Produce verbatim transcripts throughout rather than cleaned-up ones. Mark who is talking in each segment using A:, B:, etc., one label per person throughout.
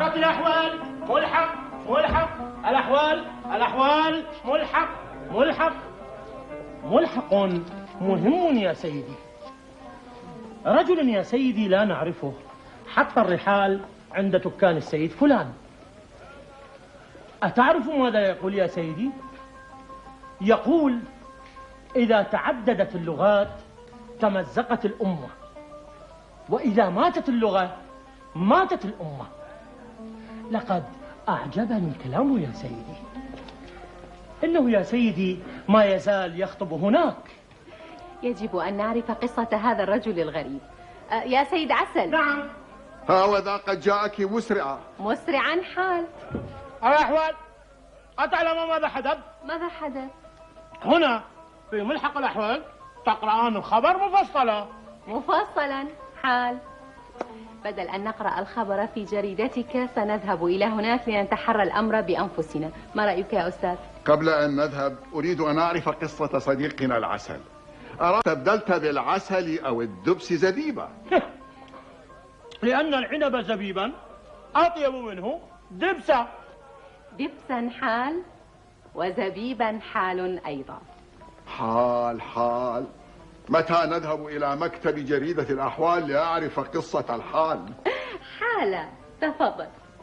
A: انتهت الأحوال ملحق ملحق الأحوال الأحوال ملحق ملحق ملحق مهم يا سيدي. رجل يا سيدي لا نعرفه حط الرحال عند دكان السيد فلان. أتعرف ماذا يقول يا سيدي؟ يقول إذا تعددت اللغات تمزقت الأمة، وإذا ماتت اللغة ماتت الأمة. لقد أعجبني كلامه يا سيدي. إنه يا سيدي ما يزال يخطب هناك.
B: يجب أن نعرف قصة هذا الرجل الغريب. أه يا سيد عسل.
A: نعم.
C: هاوذا قد جاءك مسرعة.
B: مسرعا حال.
A: الأحوال. أتعلم ماذا حدث؟
B: ماذا حدث؟
A: هنا في ملحق الأحوال تقرأان الخبر مفصلا.
B: مفصلا حال. بدل أن نقرأ الخبر في جريدتك سنذهب إلى هناك لنتحرى الأمر بأنفسنا. ما رأيك يا أستاذ؟
C: قبل أن نذهب أريد أن أعرف قصة صديقنا العسل. أرى استبدلت بالعسل أو الدبس زبيبا.
A: لأن العنب زبيبا أطيب منه دبسا.
B: دبسا حال وزبيبا حال أيضا.
C: حال حال. متى نذهب إلى مكتب جريدة الأحوال لأعرف قصة الحال؟
B: حالة. تفضل.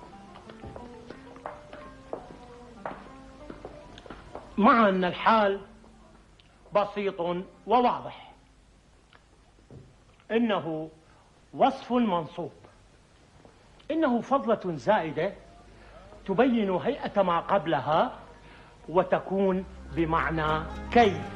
A: مع أن الحال بسيط وواضح، إنه وصف منصوب، إنه فضلة زائدة تبين هيئة ما قبلها وتكون بمعنى كي.